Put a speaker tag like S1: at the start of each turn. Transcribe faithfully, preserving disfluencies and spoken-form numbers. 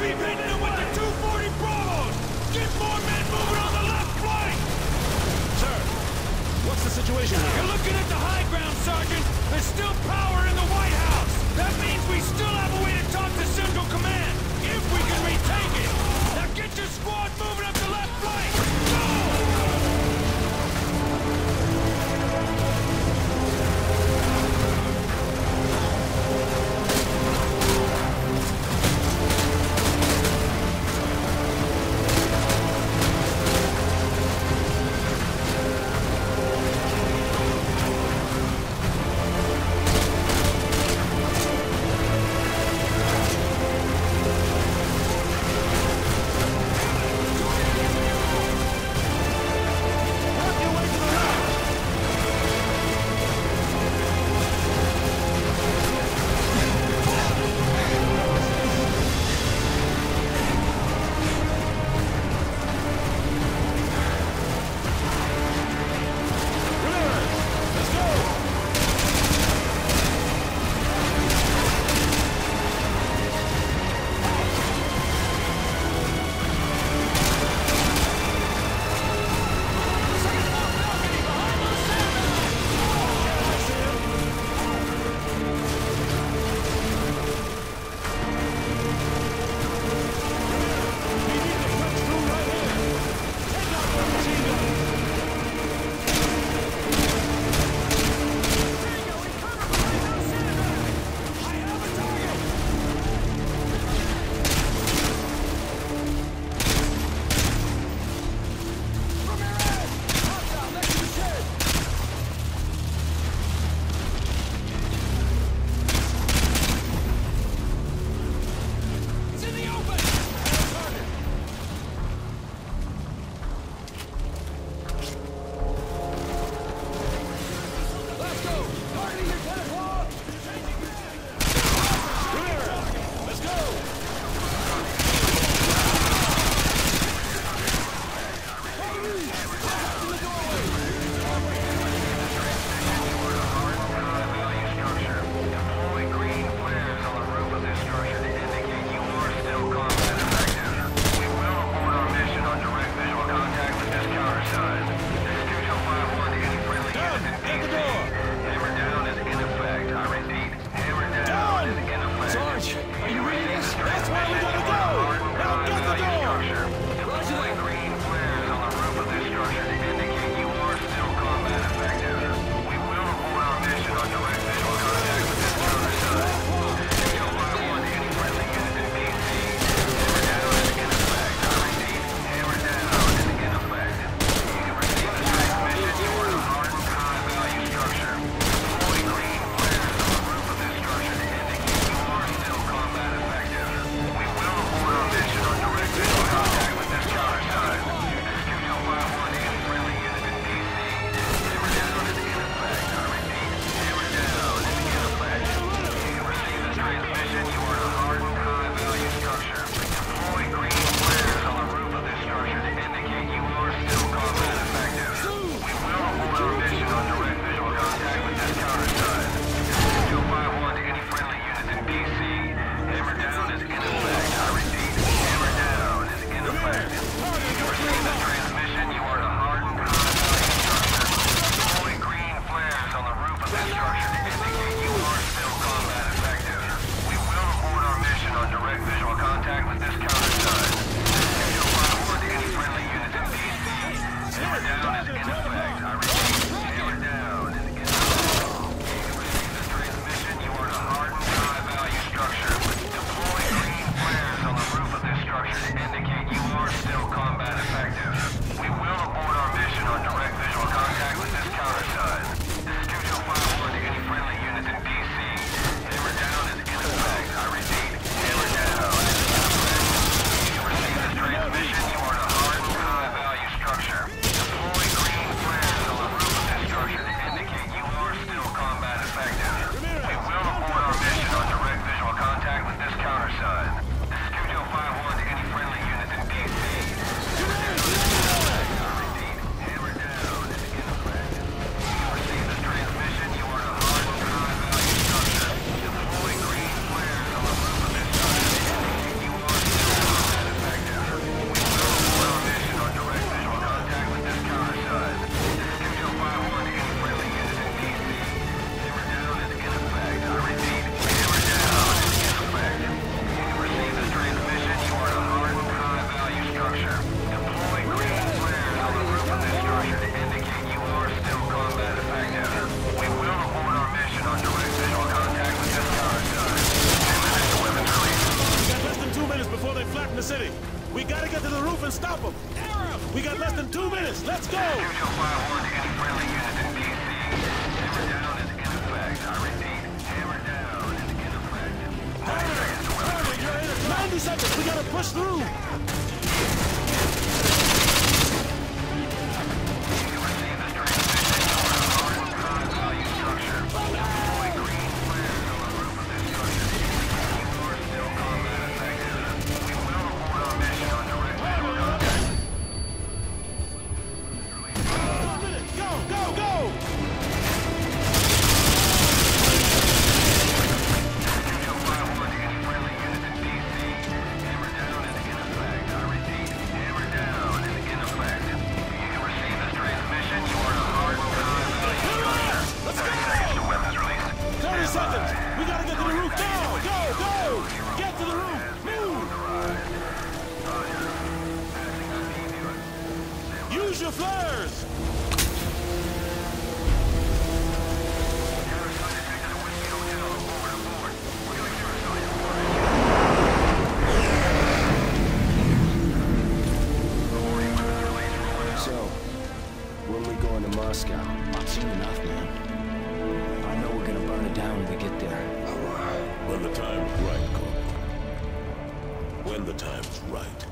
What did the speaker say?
S1: Keep hitting them with the two forty Bravos! Get more men moving on the left flank!
S2: Sir, what's the situation here?
S1: You're looking at the high ground, Sergeant! There's still power in the White House! That means we still have a way to talk to Central Command, if we can retake it! Now get your squad moving up the left flank! Go!
S2: the city. We gotta get to the roof and stop them. We got less than two minutes. Let's go. ninety seconds. We gotta push through. Use your flares!
S3: So, when we going to Moscow?
S4: Not soon enough, man. I know we're gonna burn it down when we get there.
S2: When the time's right, Corporal. When the time's right.